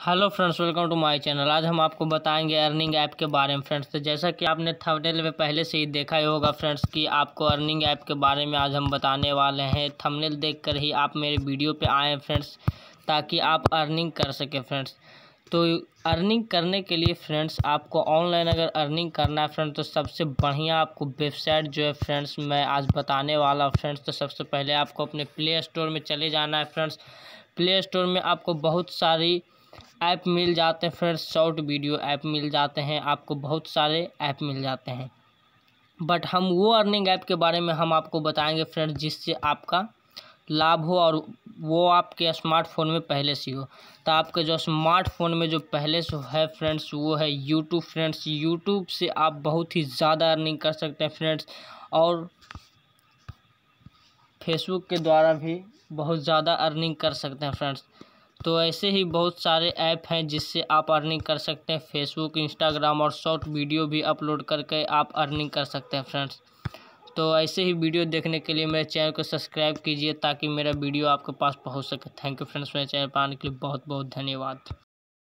Hello friends, welcome to my channel. आज हम आपको बताएंगे अर्निंग ऐप के बारे में फ्रेंड्स। तो जैसा कि आपने थंबनेल में पहले से ही देखा ही होगा फ्रेंड्स कि आपको अर्निंग ऐप के बारे में आज हम बताने वाले हैं। थंबनेल देखकर ही आप मेरे वीडियो पे आए फ्रेंड्स, ताकि आप अर्निंग कर सकें फ्रेंड्स। तो अर्निंग करने के लिए फ्रेंड्स आपको ऑनलाइन अगर अर्निंग करना है फ्रेंड्स, तो सबसे बढ़िया आपको वेबसाइट जो है फ्रेंड्स मैं आज बताने वाला हूँ फ्रेंड्स। तो सबसे पहले आपको अपने प्ले स्टोर में चले जाना है फ्रेंड्स। प्ले स्टोर में आपको बहुत सारी ऐप मिल जाते हैं फ्रेंड्स, शॉर्ट वीडियो ऐप मिल जाते हैं, आपको बहुत सारे ऐप मिल जाते हैं। बट हम वो अर्निंग ऐप के बारे में हम आपको बताएंगे फ्रेंड्स जिससे आपका लाभ हो और वो आपके स्मार्टफोन में पहले से हो। तो आपके जो स्मार्टफोन में जो पहले से है फ्रेंड्स वो है यूट्यूब फ्रेंड्स। यूट्यूब से आप बहुत ही ज़्यादा अर्निंग कर सकते हैं फ्रेंड्स, और फेसबुक के द्वारा भी बहुत ज़्यादा अर्निंग कर सकते हैं फ्रेंड्स। तो ऐसे ही बहुत सारे ऐप हैं जिससे आप अर्निंग कर सकते हैं। फेसबुक, इंस्टाग्राम और शॉर्ट वीडियो भी अपलोड करके आप अर्निंग कर सकते हैं फ्रेंड्स। तो ऐसे ही वीडियो देखने के लिए मेरे चैनल को सब्सक्राइब कीजिए ताकि मेरा वीडियो आपके पास पहुंच सके। थैंक यू फ्रेंड्स, मेरे चैनल पर आने के लिए बहुत बहुत धन्यवाद।